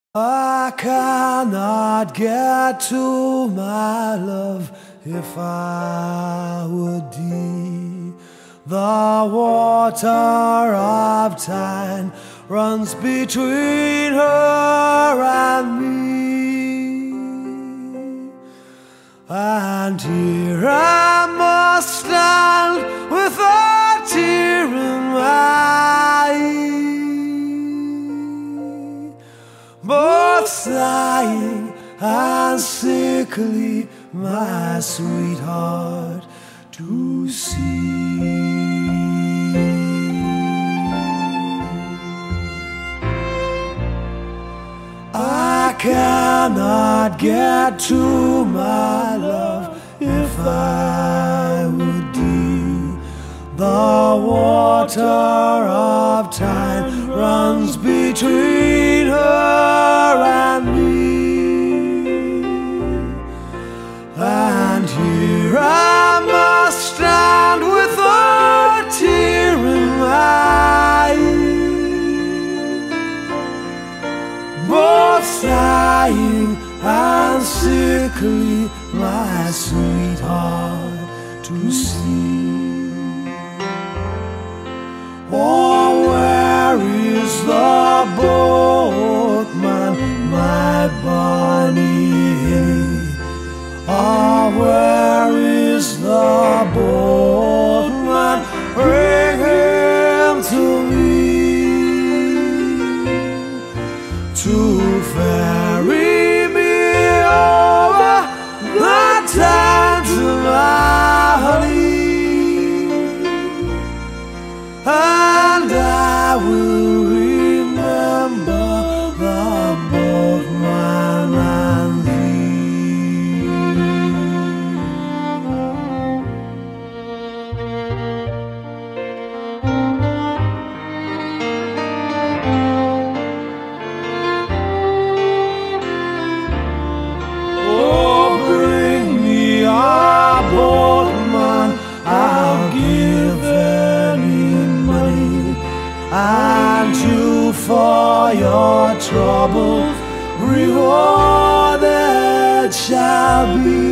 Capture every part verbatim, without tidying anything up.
I cannot get to my love if I would deep. The water of time runs between her and me, and here I must stand with a tear in my eye, both sighing and sickly, my sweetheart to see. I cannot get to my love if I would deep. The water of time runs between her and me, and here I must stand with a tear in my eye, both sighing and sickly, my sweetheart to see. Oh, where is the boatman, my Bonnie? Oh, where is the boatman? Bring him to me, to ferry me over the time to my honey, and I will remember the boatman and thee. Oh, bring me a boatman, I'll give any money, and you for your trouble rewarded shall be,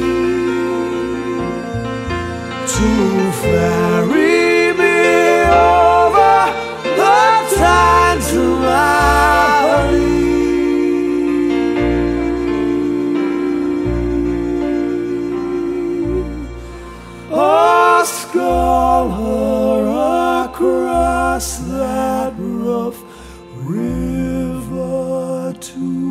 to ferry me over the time to my honey. Oh, scull her across that rough river to